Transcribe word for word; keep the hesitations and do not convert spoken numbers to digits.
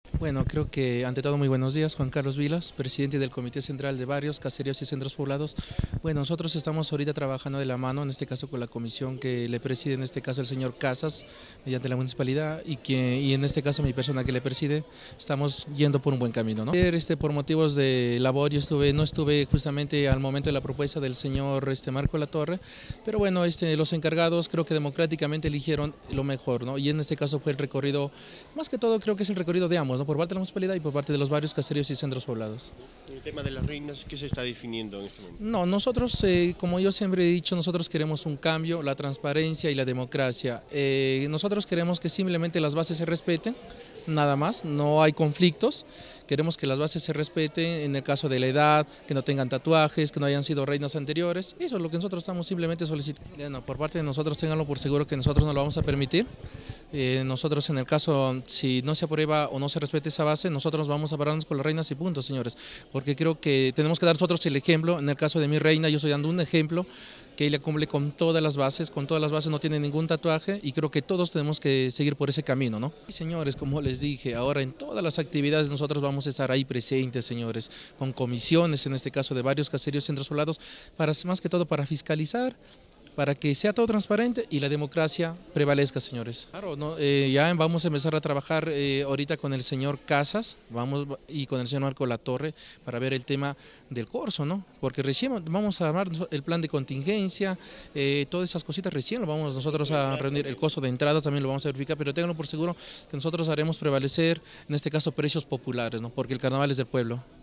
Bueno, creo que ante todo muy buenos días, Juan Carlos Vilas, presidente del Comité Central de Barrios, Caseríos y Centros Poblados. Bueno, nosotros estamos ahorita trabajando de la mano, en este caso con la comisión que le preside, en este caso el señor Casas, mediante la municipalidad, y, que, y en este caso mi persona que le preside, estamos yendo por un buen camino, ¿no? Este, por motivos de labor, yo estuve, no estuve justamente al momento de la propuesta del señor este, Marco Latorre, pero bueno, este, los encargados creo que democráticamente eligieron lo mejor, ¿no? Y en este caso fue el recorrido, más que todo creo que es el recorrido de ambos, ¿no? Por parte de la municipalidad y por parte de los barrios, caseríos y centros poblados. El tema de las reinas, ¿qué se está definiendo en este momento? No, nosotros, eh, como yo siempre he dicho, nosotros queremos un cambio, la transparencia y la democracia. Eh, nosotros queremos que simplemente las bases se respeten, nada más, no hay conflictos. Queremos que las bases se respeten en el caso de la edad, que no tengan tatuajes, que no hayan sido reinas anteriores. Eso es lo que nosotros estamos simplemente solicitando. Bueno, por parte de nosotros, ténganlo por seguro que nosotros no lo vamos a permitir. Eh, nosotros en el caso, si no se aprueba o no se respeta esa base, nosotros vamos a pararnos con las reinas y punto, señores. Porque creo que tenemos que dar nosotros el ejemplo. En el caso de mi reina, yo estoy dando un ejemplo que ella cumple con todas las bases, con todas las bases, no tiene ningún tatuaje y creo que todos tenemos que seguir por ese camino, ¿no? Y señores, como les dije, ahora en todas las actividades nosotros vamos a estar ahí presentes, señores, con comisiones, en este caso de varios caseríos, centros poblados, para, más que todo para fiscalizar, para que sea todo transparente y la democracia prevalezca, señores. Claro, no, eh, ya vamos a empezar a trabajar eh, ahorita con el señor Casas vamos, y con el señor Marco Latorre para ver el tema del corso, ¿no? Porque recién vamos a armar el plan de contingencia, eh, todas esas cositas recién lo vamos nosotros a reunir, el costo de entradas también lo vamos a verificar, pero ténganlo por seguro que nosotros haremos prevalecer, en este caso, precios populares, ¿no? Porque el carnaval es del pueblo.